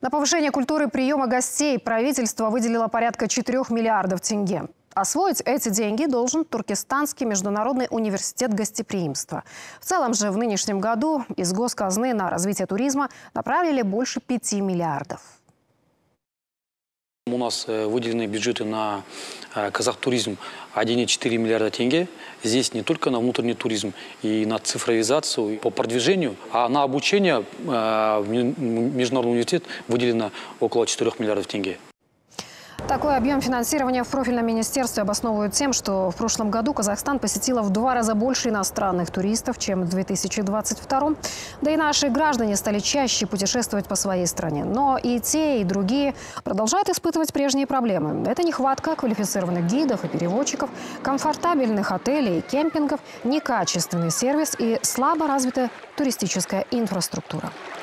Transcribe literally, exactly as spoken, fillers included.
На повышение культуры приема гостей правительство выделило порядка четырёх миллиардов тенге. Освоить эти деньги должен Туркестанский международный университет гостеприимства. В целом же в нынешнем году из госказны на развитие туризма направили больше пяти миллиардов. У нас выделены бюджеты на казахтуризм один и четыре миллиарда тенге. Здесь не только на внутренний туризм и на цифровизацию по продвижению, а на обучение в международный университет выделено около четырёх миллиардов тенге. Такой объем финансирования в профильном министерстве обосновывают тем, что в прошлом году Казахстан посетило в два раза больше иностранных туристов, чем в две тысячи двадцать втором. Да и наши граждане стали чаще путешествовать по своей стране. Но и те, и другие продолжают испытывать прежние проблемы. Это нехватка квалифицированных гидов и переводчиков, комфортабельных отелей и кемпингов, некачественный сервис и слабо развитая туристическая инфраструктура.